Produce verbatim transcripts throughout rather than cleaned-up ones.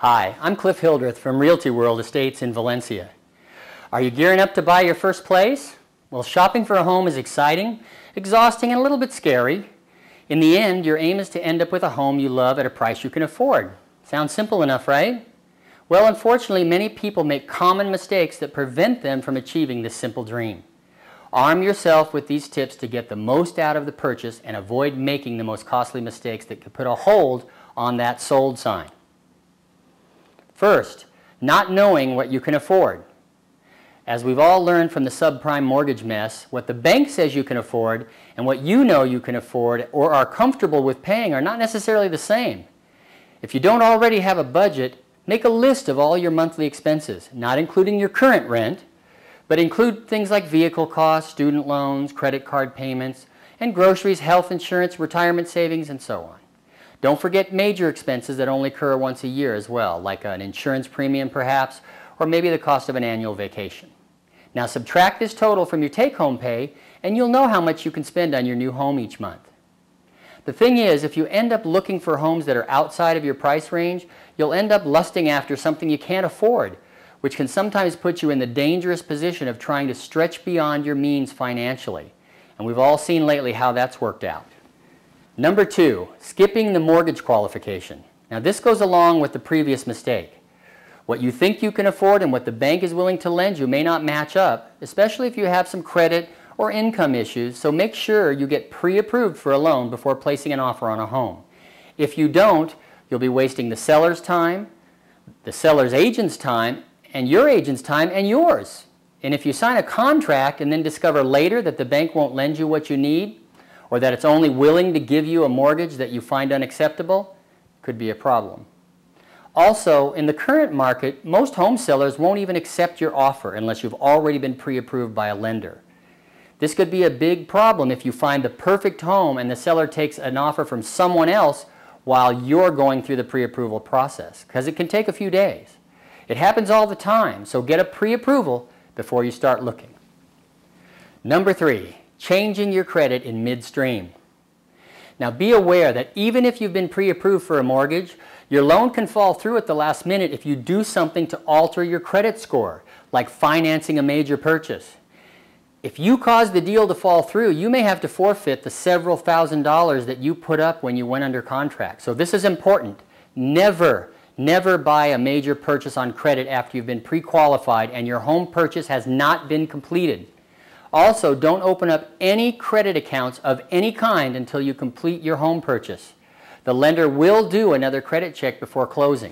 Hi, I'm Cliff Hildreth from Realty World Estates in Valencia. Are you gearing up to buy your first place? Well, shopping for a home is exciting, exhausting, and a little bit scary. In the end, your aim is to end up with a home you love at a price you can afford. Sounds simple enough, right? Well, unfortunately, many people make common mistakes that prevent them from achieving this simple dream. Arm yourself with these tips to get the most out of the purchase and avoid making the most costly mistakes that could put a hold on that sold sign. First, not knowing what you can afford. As we've all learned from the subprime mortgage mess, what the bank says you can afford and what you know you can afford or are comfortable with paying are not necessarily the same. If you don't already have a budget, make a list of all your monthly expenses, not including your current rent, but include things like vehicle costs, student loans, credit card payments, and groceries, health insurance, retirement savings, and so on. Don't forget major expenses that only occur once a year as well, like an insurance premium perhaps, or maybe the cost of an annual vacation. Now subtract this total from your take-home pay and you'll know how much you can spend on your new home each month. The thing is, if you end up looking for homes that are outside of your price range, you'll end up lusting after something you can't afford, which can sometimes put you in the dangerous position of trying to stretch beyond your means financially. And we've all seen lately how that's worked out. Number two, skipping the mortgage qualification. Now this goes along with the previous mistake. What you think you can afford and what the bank is willing to lend you may not match up, especially if you have some credit or income issues, so make sure you get pre-approved for a loan before placing an offer on a home. If you don't, you'll be wasting the seller's time, the seller's agent's time, and your agent's time and yours. And if you sign a contract and then discover later that the bank won't lend you what you need, or that it's only willing to give you a mortgage that you find unacceptable, could be a problem. Also, in the current market, most home sellers won't even accept your offer unless you've already been pre-approved by a lender. This could be a big problem if you find the perfect home and the seller takes an offer from someone else while you're going through the pre-approval process, because it can take a few days. It happens all the time, so get a pre-approval before you start looking. Number three, changing your credit in midstream. Now be aware that even if you've been pre-approved for a mortgage, your loan can fall through at the last minute if you do something to alter your credit score, like financing a major purchase. If you cause the deal to fall through, you may have to forfeit the several thousand dollars that you put up when you went under contract. So this is important. Never, never buy a major purchase on credit after you've been pre-qualified and your home purchase has not been completed. Also, don't open up any credit accounts of any kind until you complete your home purchase. The lender will do another credit check before closing.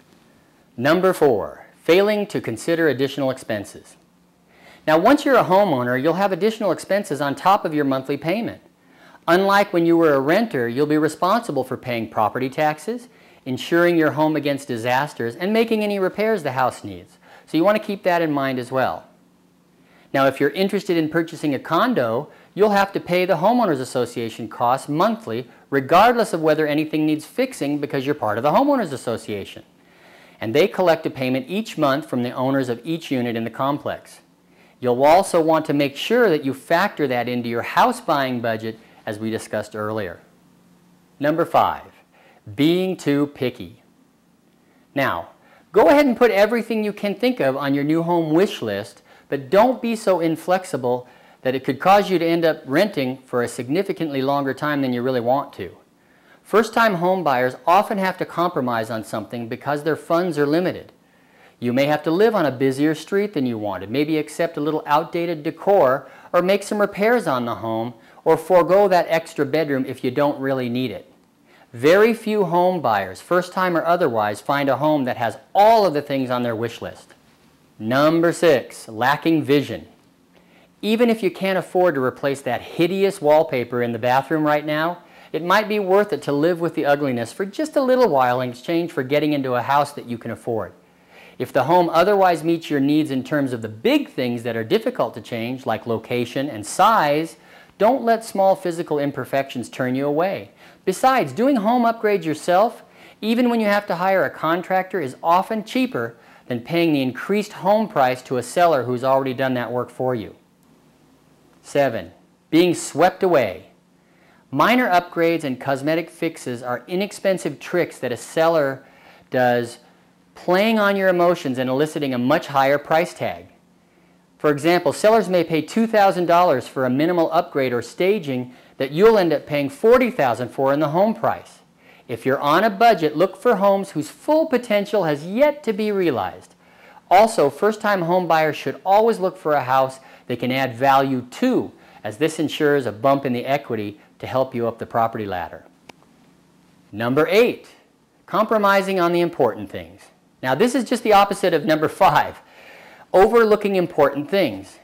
Number four, failing to consider additional expenses. Now, once you're a homeowner, you'll have additional expenses on top of your monthly payment. Unlike when you were a renter, you'll be responsible for paying property taxes, insuring your home against disasters, and making any repairs the house needs. So you want to keep that in mind as well. Now, if you're interested in purchasing a condo, you'll have to pay the Homeowners Association costs monthly, regardless of whether anything needs fixing because you're part of the Homeowners Association. And they collect a payment each month from the owners of each unit in the complex. You'll also want to make sure that you factor that into your house buying budget, as we discussed earlier. Number five, being too picky. Now, go ahead and put everything you can think of on your new home wish list, but don't be so inflexible that it could cause you to end up renting for a significantly longer time than you really want to. First-time home buyers often have to compromise on something because their funds are limited. You may have to live on a busier street than you wanted, maybe accept a little outdated decor, or make some repairs on the home, or forego that extra bedroom if you don't really need it. Very few home buyers, first-time or otherwise, find a home that has all of the things on their wish list. Number six, lacking vision. Even if you can't afford to replace that hideous wallpaper in the bathroom right now, it might be worth it to live with the ugliness for just a little while in exchange for getting into a house that you can afford. If the home otherwise meets your needs in terms of the big things that are difficult to change, like location and size, don't let small physical imperfections turn you away. Besides, doing home upgrades yourself, even when you have to hire a contractor, is often cheaper than paying the increased home price to a seller who's already done that work for you. Seven, being swept away. Minor upgrades and cosmetic fixes are inexpensive tricks that a seller does playing on your emotions and eliciting a much higher price tag. For example, sellers may pay two thousand dollars for a minimal upgrade or staging that you'll end up paying forty thousand dollars for in the home price. If you're on a budget, look for homes whose full potential has yet to be realized. Also, first-time home buyers should always look for a house they can add value to, as this ensures a bump in the equity to help you up the property ladder. Number eight, compromising on the important things. Now, this is just the opposite of number five, overlooking important things.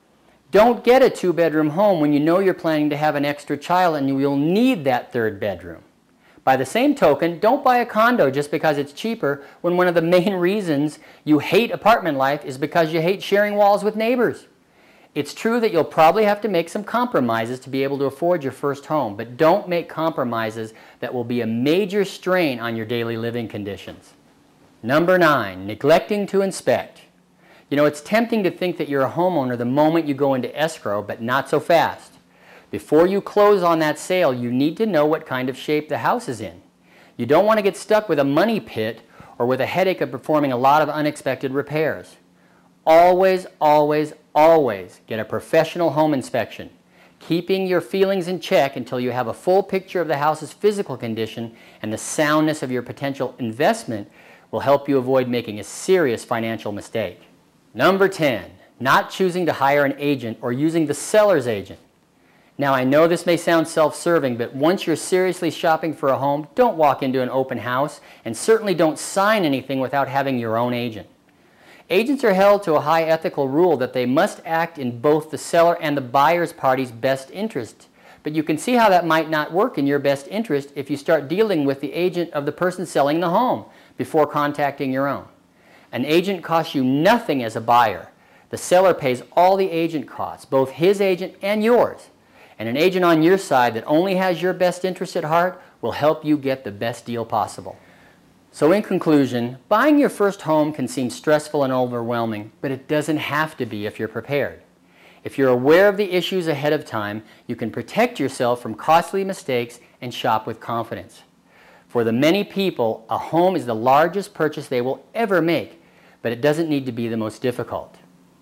Don't get a two-bedroom home when you know you're planning to have an extra child and you will need that third bedroom. By the same token, don't buy a condo just because it's cheaper when one of the main reasons you hate apartment life is because you hate sharing walls with neighbors. It's true that you'll probably have to make some compromises to be able to afford your first home, but don't make compromises that will be a major strain on your daily living conditions. Number nine, neglecting to inspect. You know, it's tempting to think that you're a homeowner the moment you go into escrow, but not so fast. Before you close on that sale, you need to know what kind of shape the house is in. You don't want to get stuck with a money pit or with a headache of performing a lot of unexpected repairs. Always, always, always get a professional home inspection. Keeping your feelings in check until you have a full picture of the house's physical condition and the soundness of your potential investment will help you avoid making a serious financial mistake. Number ten, not choosing to hire an agent or using the seller's agent. Now, I know this may sound self-serving, but once you're seriously shopping for a home, don't walk into an open house and certainly don't sign anything without having your own agent. Agents are held to a high ethical rule that they must act in both the seller and the buyer's party's best interest. But you can see how that might not work in your best interest if you start dealing with the agent of the person selling the home before contacting your own. An agent costs you nothing as a buyer. The seller pays all the agent costs, both his agent and yours. And an agent on your side that only has your best interest at heart will help you get the best deal possible. So in conclusion, buying your first home can seem stressful and overwhelming, but it doesn't have to be if you're prepared. If you're aware of the issues ahead of time, you can protect yourself from costly mistakes and shop with confidence. For the many people, a home is the largest purchase they will ever make, but it doesn't need to be the most difficult.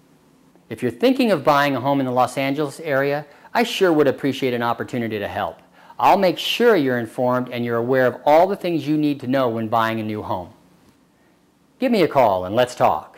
If you're thinking of buying a home in the Los Angeles area, I sure would appreciate an opportunity to help. I'll make sure you're informed and you're aware of all the things you need to know when buying a new home. Give me a call and let's talk.